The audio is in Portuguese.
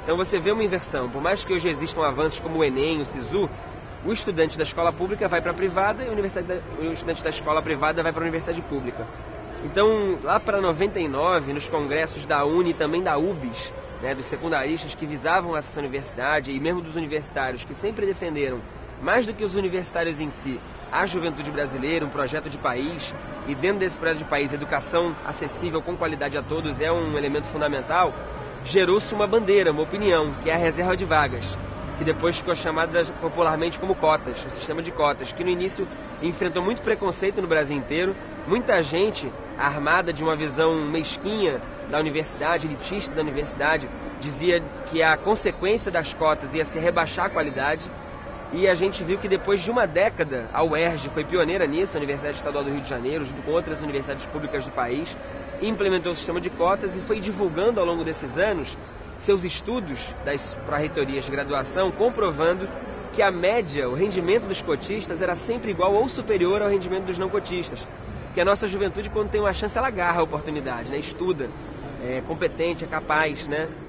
Então você vê uma inversão. Por mais que hoje existam avanços como o Enem, o SISU, o estudante da escola pública vai para a privada e o estudante da escola privada vai para a universidade pública. Então, lá para 99, nos congressos da UNE e também da UBS, né, dos secundaristas que visavam essa universidade e mesmo dos universitários que sempre defenderam, mais do que os universitários em si, a juventude brasileira, um projeto de país, e dentro desse projeto de país, educação acessível com qualidade a todos é um elemento fundamental, gerou-se uma bandeira, uma opinião, que é a reserva de vagas, que depois ficou chamada popularmente como cotas, o sistema de cotas, que no início enfrentou muito preconceito no Brasil inteiro, muita gente armada de uma visão mesquinha da universidade, elitista da universidade, dizia que a consequência das cotas ia se rebaixar a qualidade, e a gente viu que depois de uma década, a UERJ foi pioneira nisso, a Universidade Estadual do Rio de Janeiro, junto com outras universidades públicas do país, implementou o sistema de cotas e foi divulgando ao longo desses anos seus estudos das pró-reitorias de graduação, comprovando que a média, o rendimento dos cotistas era sempre igual ou superior ao rendimento dos não cotistas. Porque a nossa juventude, quando tem uma chance, ela agarra a oportunidade, né? Estuda, é competente, é capaz, né?